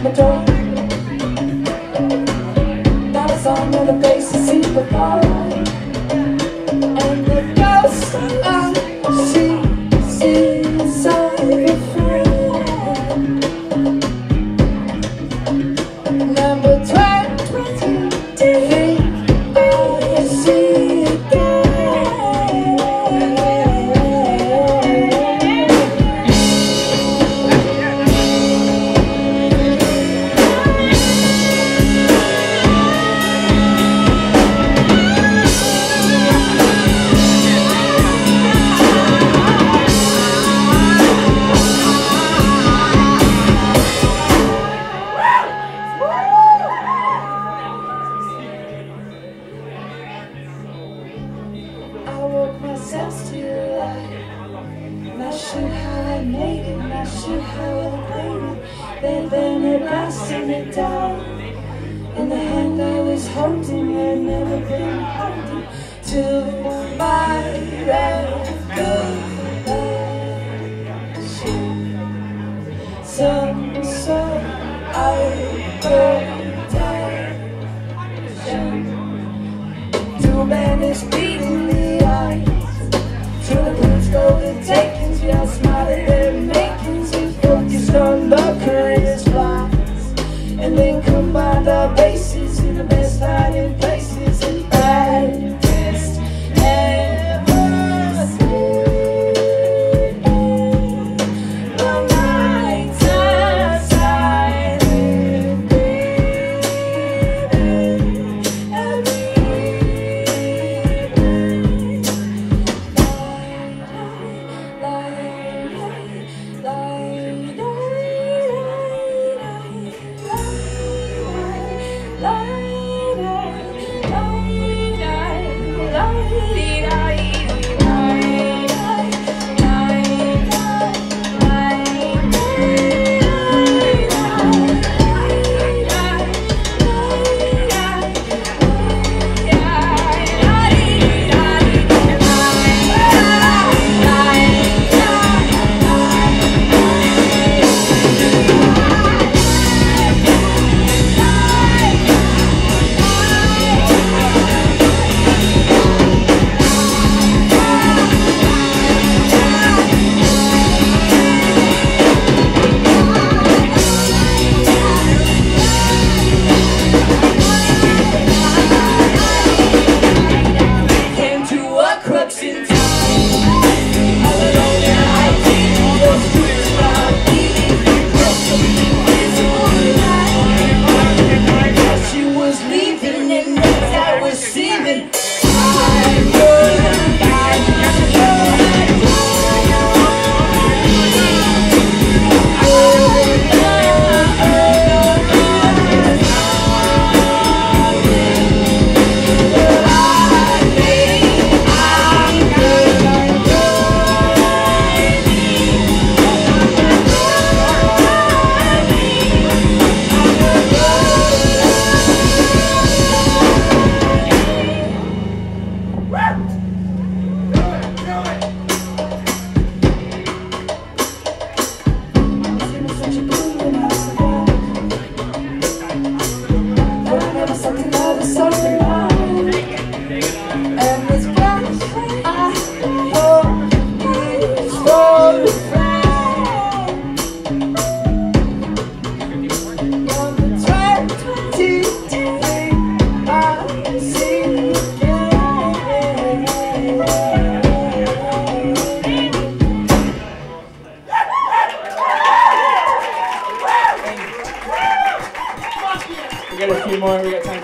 my door. Now it's on the basis in the bar. And the ghost I see inside the frame. Number 23, I see again. Myself to life. Not sure how I made it, not sure how I played it. Then it bounced and it died. In the hand I was holding, had never been holding. To my recollection. Some sort of protection. Two bandits beating the eyes. Through the blues, golden takings, we outsmarted their makings. We focused on the current flies, and then combined our bases in the best hiding places and baddest ever seen. The nights outside with breathing every crux in time. All alone in hiding, the streets round eating. She was leaving and as I was seething, I couldn't hide. We got a few more. We got time.